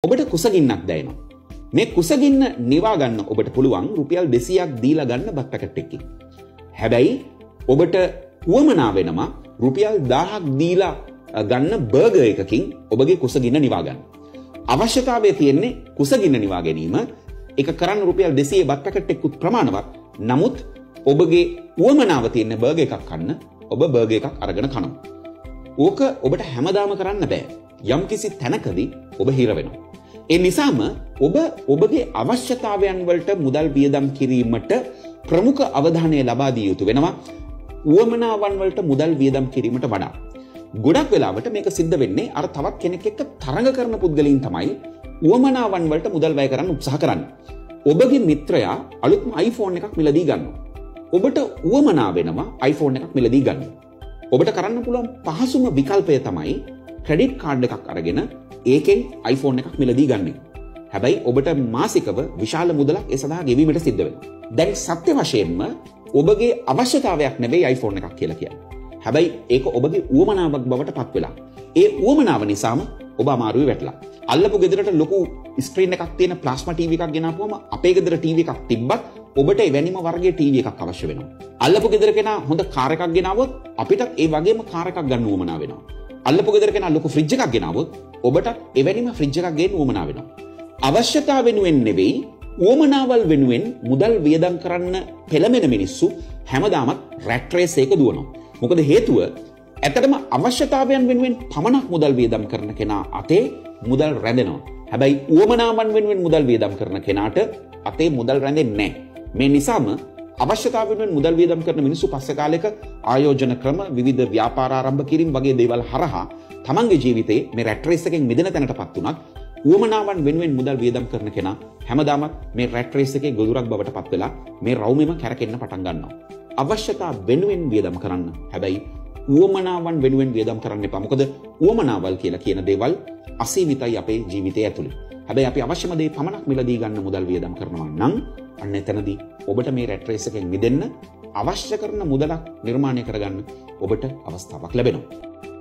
ඔබට කුසගින්නක් දැනෙනවා. මේ කුසගින්න නිවා ගන්න ඔබට පුළුවන් රුපියල් 200ක් දීලා ගන්න බත් පැකට් එකකින්. හැබැයි ඔබට උවමනා වෙනවා රුපියල් 1000ක් දීලා ගන්න බර්ගර් එකකින් ඔබගේ කුසගින්න නිවා ගන්න. අවශ්‍යතාවය තියෙන්නේ කුසගින්න නිවා ගැනීම. ඒක කරන්න රුපියල් 200 බත් පැකට් එකකුත් ප්‍රමාණවත්. නමුත් ඔබගේ උවමනාව තියෙන බර්ගර් එකක් කන්න ඔබ බර්ගර් එකක් අරගෙන කනවා. ඕක ඔබට හැමදාම කරන්න බෑ. යම්කිසි තැනකදී ඔබ හිර වෙනවා. ඒ නිසාම ඔබ ඔබගේ අවශ්‍යතාවයන් වලට මුදල් වියදම් කිරීමට ප්‍රමුඛ අවධානය ලබා දිය යුතු වෙනවා. උවමනාවන් වලට මුදල් වියදම් කිරීමට වඩා. ගොඩක් වෙලාවට මේක සිද්ධ වෙන්නේ අර තවත් කෙනෙක් එක්ක තරඟ කරන පුද්ගලයන් තමයි උවමනාවන් වලට මුදල් වැය කරන්න උත්සාහ කරන්නේ. ඔබගේ මිත්‍රයා අලුත්ම iPhone එකක් මිලදී ගන්නවා. ඔබට උවමනා වෙනවා iPhone එකක් මිලදී ගන්න. ඔබට කරන්න පුළුවන් පහසුම විකල්පය තමයි ක්‍රෙඩිට් කාඩ් එකක් අරගෙන ඒකෙන් iPhone එකක් මිලදී ගන්න. හැබැයි ඔබට මාසිකව විශාල මුදලක් ඒ සඳහා ගෙවීමට සිද්ධ වෙනවා. දැන් සත්‍ය වශයෙන්ම ඔබගේ අවශ්‍යතාවයක් නෙවෙයි iPhone එකක් කියලා කියන්නේ. හැබැයි ඒක ඔබගේ උවමනාවක් බවට පත් වෙලා. ඒ උවමනාව නිසාම ඔබ අමාරුවේ වැටලා. අල්ලපු ගෙදරට ලොකු ස්ක්‍රීන් එකක් තියෙන ප්ලාස්මා ටීවී එකක් ගෙනාපුවම අපේ ගෙදර ටීවී එකක් තිබ්බත් ඔබට එවැනිම වර්ගයේ ටීවී එකක් අවශ්‍ය වෙනවා. අල්ලපු ගෙදර කෙනා හොඳ කාර් එකක් ගෙනාවොත් අපිටත් ඒ වගේම කාර් එකක් ගන්න උවමනා වෙනවා. අල්ලපු ගෙදර කෙනා ලොකු ෆ්‍රිජ් එකක් ගෙනාවොත් ඔබට එවැනිම ෆ්‍රිජ් එකක් ගේන්න උවමනා වෙනවා. අවශ්‍යතාව වෙනුවෙන් නෙවෙයි උවමනාවල් වෙනුවෙන් මුදල් වියදම් කරන්න පෙළඹෙන මිනිස්සු හැමදාමත් රැට් රේස් එක දුවනවා. මොකද හේතුව ඇත්තටම අවශ්‍යතාවයන් වෙනුවෙන් පමණක් මුදල් වියදම් කරන කෙනා අතේ මුදල් රැඳෙනවා. හැබැයි උවමනාවන් වෙනුවෙන් මුදල් වියදම් කරන කෙනාට අතේ මුදල් රැඳෙන්නේ නැහැ. මේ නිසාම අවශ්‍යතාව වෙනුවෙන් මුදල් වියදම් කරන මිනිස්සු පස්සේ කාලෙක ආයෝජන ක්‍රම විවිධ ව්‍යාපාර ආරම්භ කිරීම වගේ දේවල් හරහා තමන්ගේ ජීවිතේ මේ රැට් රේස් එකෙන් මිදෙන තැනටපත් උනත් උවමනාවන් වෙනුවෙන් මුදල් වියදම් කරන කෙනා හැමදාමත් මේ රැට් රේස් එකේ ගොදුරක් බවට පත් වෙලා මේ රවුමෙම කැරකෙන්න පටන් ගන්නවා. අවශ්‍යතා වෙනුවෙන් වියදම් කරන්න. හැබැයි උවමනාවන් වෙනුවෙන් වියදම් කරන්න එපා. මොකද උවමනාවල් කියලා කියන දේවල් අසීමිතයි අපේ ජීවිතය ඇතුළේ. හැබැයි අපි අවශ්‍යම දේ පමණක් මිලදී ගන්න මුදල් වියදම් කරනවා නම් අන්න එතනදී ඔබට මේ රැට් රේස් එකෙන් මිදෙන්න අවශ්‍ය කරන මුදලක් නිර්මාණය කරගන්න ඔබට අවස්ථාවක් ලැබෙනවා.